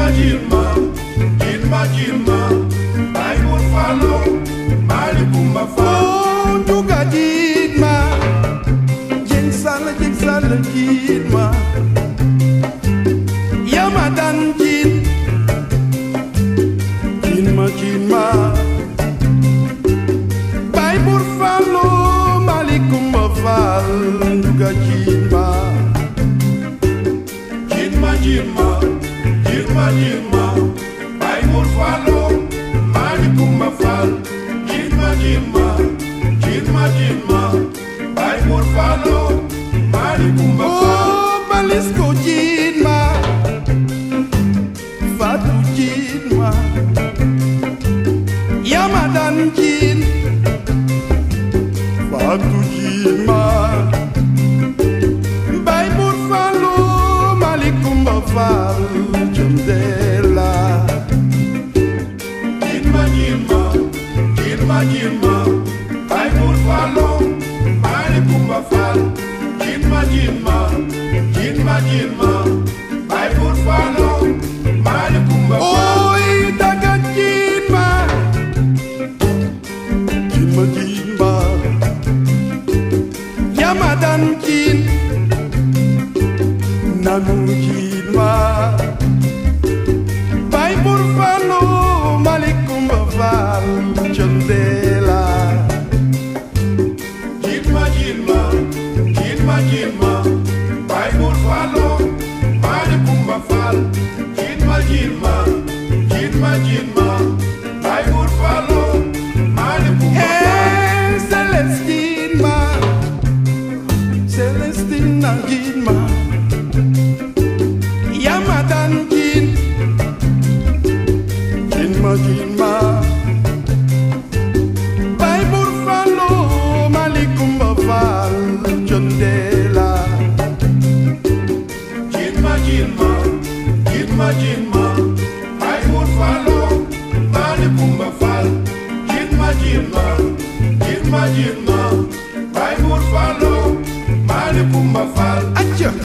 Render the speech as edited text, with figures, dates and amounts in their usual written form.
Jilma, ay mor falo, mali kumba falo. Oh, juga Jilma, jeng sala Jilma. Yamadan Jilma. Bay mor falo, mali kumba falo, juga Jilma. Jilma, bay mor falo, mali kumba falo. Jilma, bay mor falo, mali kumba falo. Oh, Balisco Jilma, Fatu Jilma, Yamadan Fatu Jilma, bay mor falo, mali kumba falo, Jundela. Jilma, bay mor falo, mali kumba falo. Jilma, bay mor falo, mali kumba falo. Oi, daga Jilma, Yamadan Nanu Jilma, bay mor falo, mali kumba falo, Jundela. Jilma, bay mor falo, mali kumba falo. Jilma, bay mor falo, mali kumba falo. Hey, Celestina Jilma, Yamadan Jilma, bay mor falo, mali kumba falo, Jundela. Jilma, bay mor falo, mali kumba falo. Jilma, bay mor falo, mali kumba falo. Acha.